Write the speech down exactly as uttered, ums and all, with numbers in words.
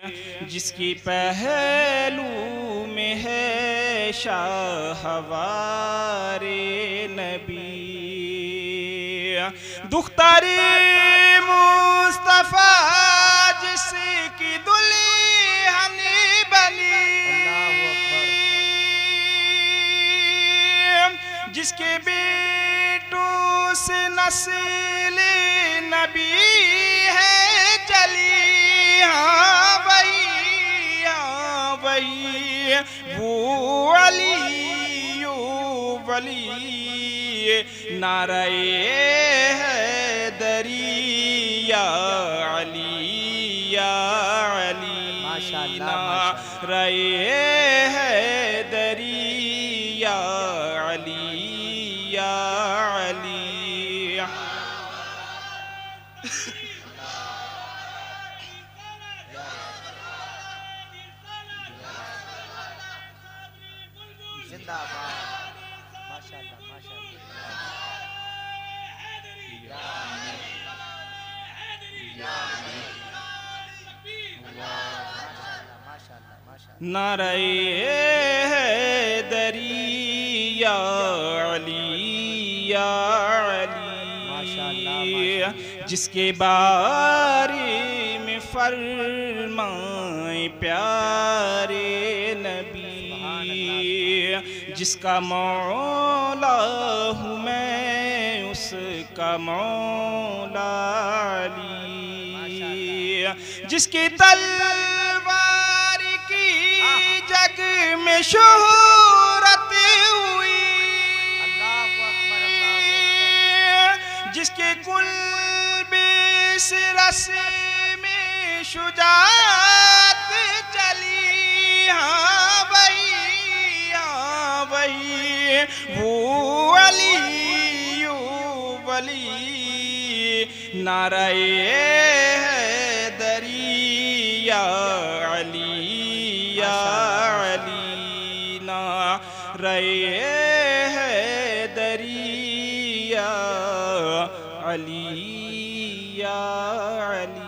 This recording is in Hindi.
जिसकी पहलू में है शाहवारे नबी। दुख्तारी मुस्तफा जिसकी दुल्हन बनी, जिसके बेटों से नस्ल नबी है चली, हाँ वही हाँ वही वो अली वली। नारे हैदरी या अली या अली, नारे हैदरी या अली या अली। नारे हैदरी या अली या अली, जिसके बारे में फरमाए प्यारे नबी, जिसका मौला हूँ मैं उसका मौला अली, जिसकी तलवार की जग में शोहरत हुई, जिसके कुल बीस रस में शुजात चली, हाँ वही हाँ वही वो अली वली। नारे हैदरी या अली या अली, नारे हैदरी या अली या अली।